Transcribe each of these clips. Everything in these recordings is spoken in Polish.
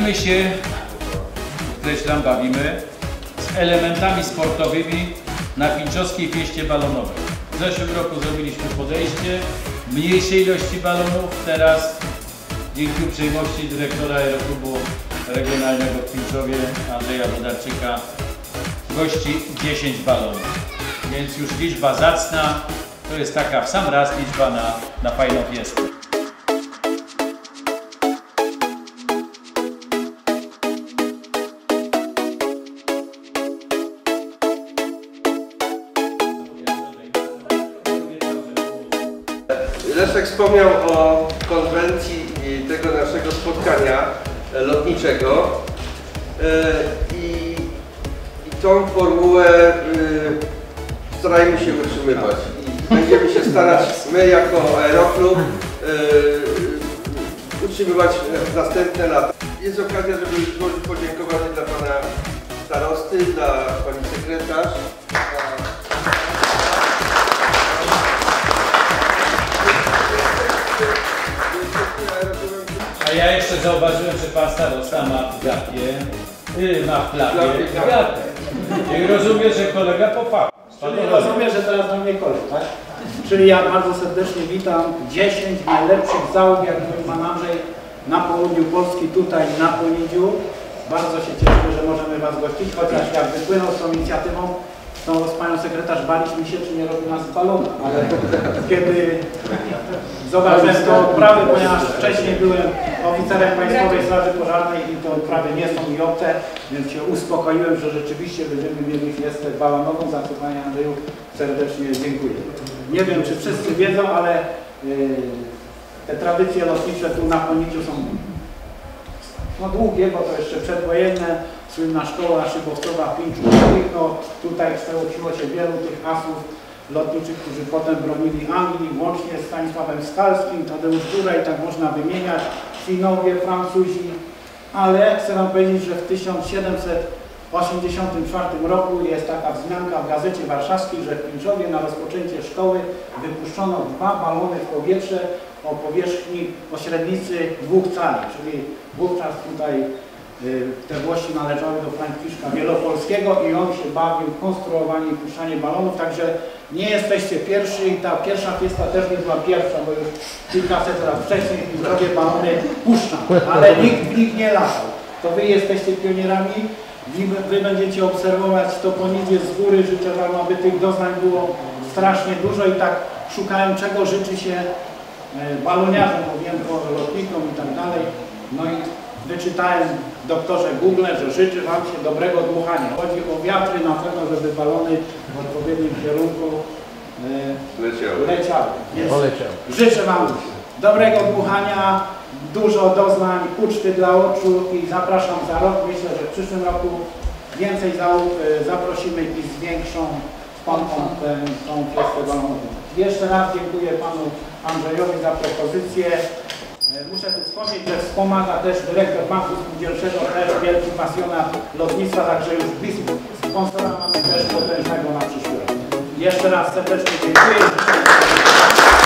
Bawimy się, podkreślam, bawimy z elementami sportowymi na Pińczowskiej Fieście Balonowej. W zeszłym roku zrobiliśmy podejście, mniejszej ilości balonów, teraz dzięki uprzejmości dyrektora Aeroklubu Regionalnego w Pińczowie, Andrzeja Wodarczyka, gości 10 balonów. Więc już liczba zacna, to jest taka w sam raz liczba na fajną fiestę. Leszek wspomniał o konwencji tego naszego spotkania lotniczego i tą formułę starajmy się utrzymywać i będziemy się starać my jako Aeroklub utrzymywać następne lata. Jest okazja, żeby złożyć podziękowanie dla pana starosty, dla pani sekretarz. A ja jeszcze zauważyłem, że pan starosta ma w gapie, ma w klapie gapę. I rozumiem, że kolega po fachu. Czyli rozumiem, że teraz do mnie kolega, tak? Czyli ja bardzo serdecznie witam 10 najlepszych załóg, jak mówi pan Andrzej, na południu Polski, tutaj na Ponidziu. Bardzo się cieszymy, że możemy was gościć, chociaż jak wypłynął z tą inicjatywą, z panią sekretarz baliśmy się, czy nie robi nas balona, ale kiedy zobaczyłem te odprawy, ponieważ wcześniej byłem oficerem Państwowej Straży Pożarnej i te odprawy nie są mi obce, więc się uspokoiłem, że rzeczywiście będziemy mieli fiestę balonową, za co panie Andrzeju serdecznie dziękuję. Nie wiem, czy wszyscy wiedzą, ale te tradycje lotnicze tu na Ponidziu są długie, bo to jeszcze przedwojenne. Słynna szkoła szybowcowa w Pińczu. No, tutaj kształciło się wielu tych asów lotniczych, którzy potem bronili Anglii, łącznie z Stanisławem Skalskim, Tadeusz Góra i tak można wymieniać, Finowie, Francuzi, ale chcę wam powiedzieć, że w 1784 roku jest taka wzmianka w Gazecie Warszawskiej, że w Pińczowie na rozpoczęcie szkoły wypuszczono 2 balony w powietrze o powierzchni, o średnicy 2 cali, czyli wówczas tutaj te włości należały do Franciszka Wielopolskiego i on się bawił w konstruowanie i puszczanie balonów, także nie jesteście pierwsi i ta pierwsza fiesta też nie była pierwsza, bo już kilkaset lat wcześniej sobie balony puszczam, ale nikt w nich nie latał. To wy jesteście pionierami, wy będziecie obserwować to Ponidzie z góry, życzę wam, aby tych doznań było strasznie dużo i tak szukałem, czego życzy się baloniarzom, mówiłem o lotnikom i tak dalej. No i wyczytałem w doktorze Google, że życzy wam się dobrego dmuchania. Chodzi o wiatry na pewno, żeby balony w odpowiednim kierunku leciały. Więc życzę wam dobrego dmuchania, dużo doznań, uczty dla oczu i zapraszam za rok. Myślę, że w przyszłym roku więcej załóg zaprosimy i zwiększą tą fiestę balonową. Jeszcze raz dziękuję panu Andrzejowi za propozycję. Muszę tu wspomnieć, że wspomaga też dyrektor Banku Spółdzielczego, też wielki pasjonat lotnictwa, także już blisko sponsora mamy też potężnego na przyszły rok. Jeszcze raz serdecznie dziękuję.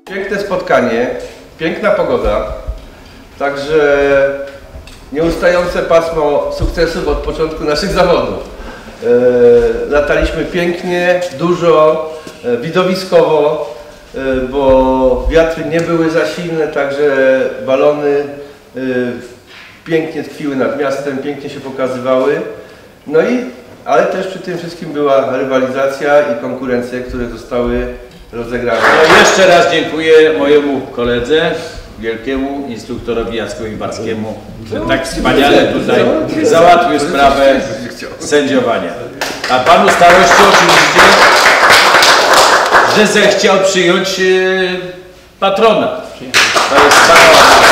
Piękne spotkanie, piękna pogoda, także nieustające pasmo sukcesów od początku naszych zawodów. Lataliśmy pięknie, dużo, widowiskowo, bo wiatry nie były za silne, także balony pięknie tkwiły nad miastem, pięknie się pokazywały. No ale też przy tym wszystkim była rywalizacja i konkurencja, które zostały rozegrane. No jeszcze raz dziękuję mojemu koledze, wielkiemu instruktorowi Jackowi Barskiemu, że tak wspaniale tutaj załatwił sprawę sędziowania. A panu starości oczywiście, że zechciał przyjąć patrona. To jest wspaniałe.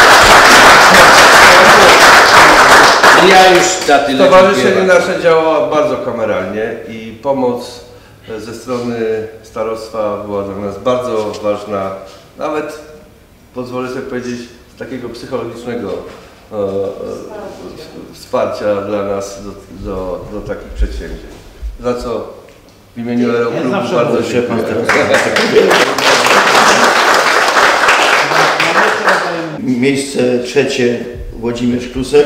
Ja już na tyle. Stowarzyszenie nasze działa bardzo kameralnie i pomoc ze strony starostwa była dla nas bardzo ważna, nawet pozwolę sobie powiedzieć z takiego psychologicznego wsparcia dla nas do takich przedsięwzięć. Za co w imieniu Aeroklubu bardzo dziękuję. Miejsce trzecie Włodzimierz Klusek.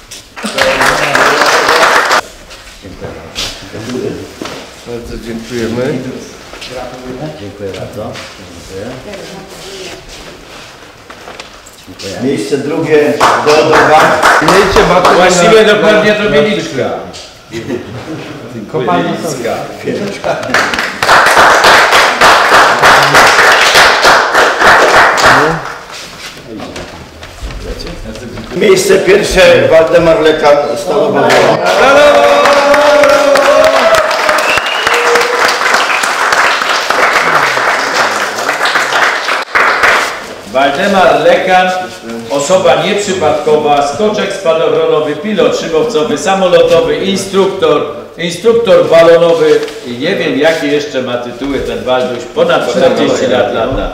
Bardzo dziękujemy. Dziękuję bardzo. Dziękuję. Miejsce drugie Teodora. Właściwie dokładnie to Mieliczka. Kopalnicka. Miejsce pierwsze Waldemar Lekan, Stalowa Wola. Waldemar Lekan, osoba nieprzypadkowa, skoczek spadochronowy, pilot szybowcowy, samolotowy, instruktor balonowy i nie wiem jakie jeszcze ma tytuły ten Walduś, ponad 40 lat lata.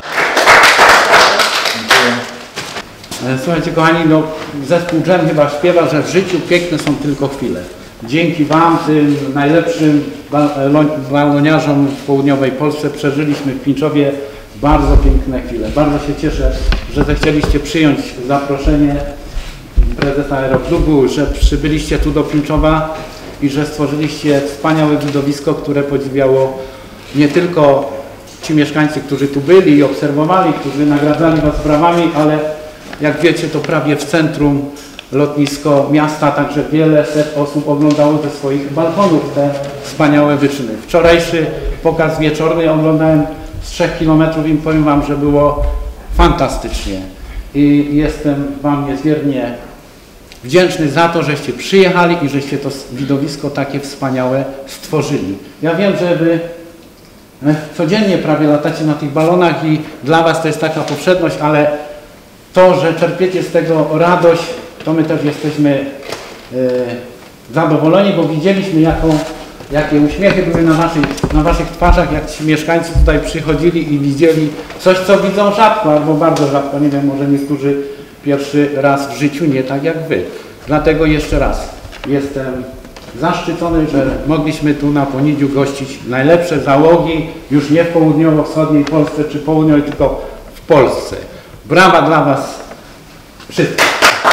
Słuchajcie kochani, no, zespół Dżem chyba śpiewa, że w życiu piękne są tylko chwile. Dzięki Wam, tym najlepszym baloniarzom w południowej Polsce przeżyliśmy w Pińczowie bardzo piękne chwile. Bardzo się cieszę, że zechcieliście przyjąć zaproszenie prezesa Aeroklubu, że przybyliście tu do Pińczowa i że stworzyliście wspaniałe widowisko, które podziwiało nie tylko ci mieszkańcy, którzy tu byli i obserwowali, którzy nagradzali Was brawami, ale jak wiecie, to prawie w centrum lotnisko miasta, także wiele set osób oglądało ze swoich balkonów te wspaniałe wyczyny. Wczorajszy pokaz wieczorny oglądałem z 3 km i powiem Wam, że było fantastycznie. I jestem Wam niezmiernie wdzięczny za to, żeście przyjechali i żeście to widowisko takie wspaniałe stworzyli. Ja wiem, że Wy codziennie prawie latacie na tych balonach i dla Was to jest taka powszedność, ale to, że czerpiecie z tego radość, to my też jesteśmy zadowoleni, bo widzieliśmy jakie uśmiechy były na Waszych twarzach, jak ci mieszkańcy tutaj przychodzili i widzieli coś, co widzą rzadko, albo bardzo rzadko, nie wiem, może niektórzy pierwszy raz w życiu, nie tak jak Wy. Dlatego jeszcze raz jestem zaszczycony, że mogliśmy tu na Ponidziu gościć najlepsze załogi, już nie w południowo-wschodniej Polsce czy południowej, tylko w Polsce. Brawa dla Was wszystkich.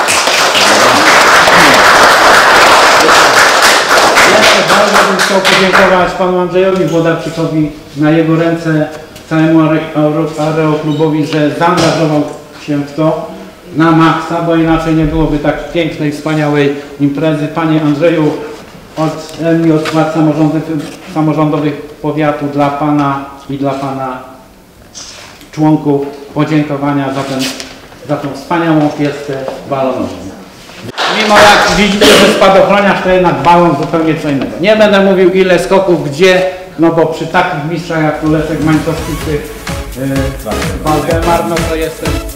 Jeszcze bardzo bym chciał podziękować Panu Andrzejowi Włodarczykowi na jego ręce, całemu Aeroklubowi, że zaangażował się w to na maksa, bo inaczej nie byłoby tak pięknej, wspaniałej imprezy. Panie Andrzeju, od władz samorządowych powiatu dla Pana i dla Pana członków podziękowania za tą wspaniałą fiestę balonową. Mimo jak widzicie, że spadochroniarz to jednak balon zupełnie co innego. Nie będę mówił ile skoków, gdzie, no bo przy takich mistrzach jak Leszek Mańkowski czy Waldemar, no to jestem